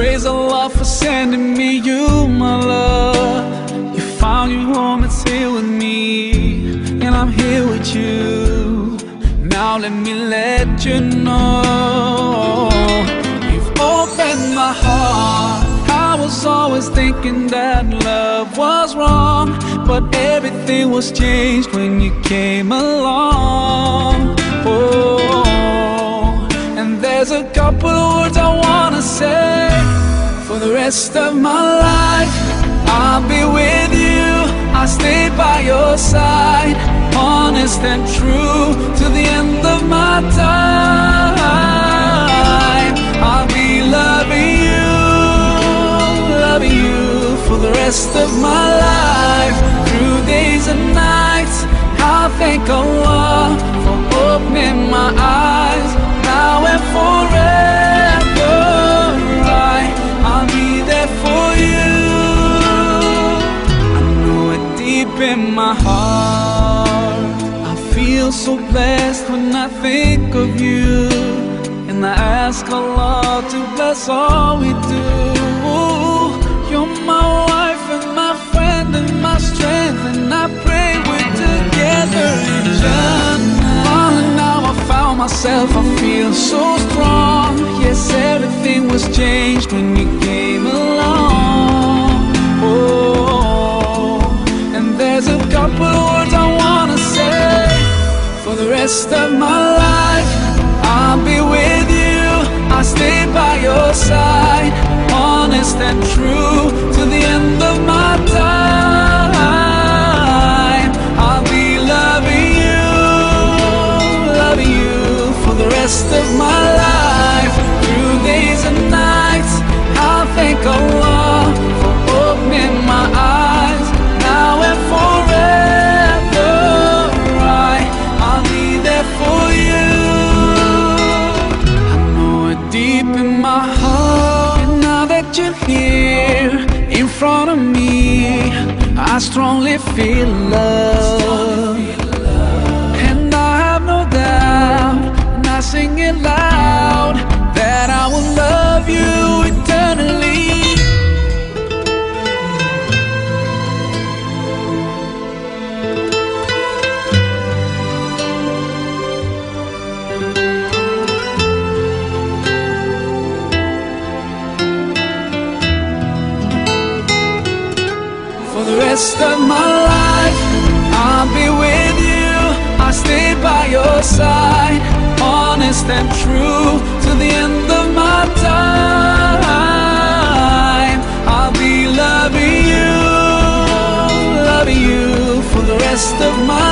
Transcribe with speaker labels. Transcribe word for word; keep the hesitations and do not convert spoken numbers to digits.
Speaker 1: Praise Allah for sending me you, my love. You found your home, it's here with me, and I'm here with you. Now let me let you know, you've opened my heart. I was always thinking that love was wrong, but everything was changed when you came along. Oh, and there's a couple of words I wanna say. For the rest of my life, I'll be with you, I'll stay by your side, honest and true to the end of my time. I'll be loving you, loving you for the rest of my life, through days and nights. I'll thank Allah for opening my eyes, now and forever. I, I'll be there for you. I know it deep in my heart. I feel so blessed when I think of you, and I ask Allah to bless all we do. You're my wife and my friend and my strength, and I pray we're together in Jannah. Oh, now I found myself, I feel so strong. Yes, everything was changed when you came along. Oh, and there's a couple of words I wanna say. For the rest of my life, I'll be with you, I'll stay by your side, honest and true to the end of my time. I'll be loving you, loving you for the rest of my life, through days and nights. I'll thank Allah for opening my eyes, now and forever. I, I'll be there for you. I know it deep in my heart, and now that you're here in front of me, I strongly feel love, and I have no doubt, and I sing it loud, that I will love you eternally. For the rest of my life, I'll be with you, I'll stay by your side, honest and true to the end of my time. I'll be loving you, loving you for the rest of my